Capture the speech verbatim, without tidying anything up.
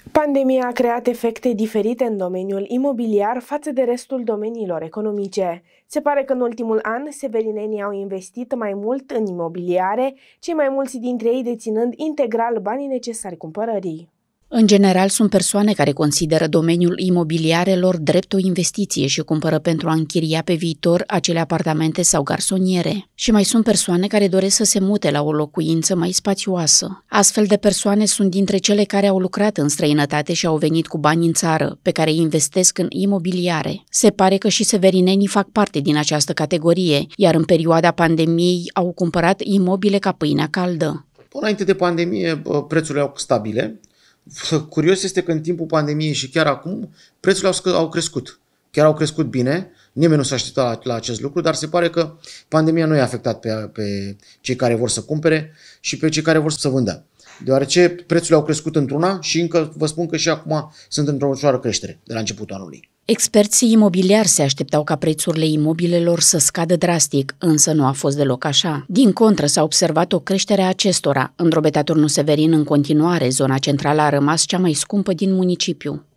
Pandemia a creat efecte diferite în domeniul imobiliar față de restul domeniilor economice. Se pare că în ultimul an, severinenii au investit mai mult în imobiliare, cei mai mulți dintre ei deținând integral banii necesari cumpărării. În general, sunt persoane care consideră domeniul imobiliarelor drept o investiție și cumpără pentru a închiria pe viitor acele apartamente sau garsoniere. Și mai sunt persoane care doresc să se mute la o locuință mai spațioasă. Astfel de persoane sunt dintre cele care au lucrat în străinătate și au venit cu bani în țară, pe care îi investesc în imobiliare. Se pare că și severinenii fac parte din această categorie, iar în perioada pandemiei au cumpărat imobile ca pâinea caldă. Înainte de pandemie, prețurile au stabile. Curios este că în timpul pandemiei și chiar acum prețurile au, au crescut. Chiar au crescut bine, nimeni nu s-a așteptat la, la acest lucru, dar se pare că pandemia nu i-a afectat pe, pe cei care vor să cumpere și pe cei care vor să vândă. Deoarece prețurile au crescut într-una și încă vă spun că și acum sunt într-o ușoară creștere de la începutul anului. Experții imobiliari se așteptau ca prețurile imobilelor să scadă drastic, însă nu a fost deloc așa. Din contră, s-a observat o creștere a acestora. În Drobeta Turnu Severin, în continuare, zona centrală a rămas cea mai scumpă din municipiu.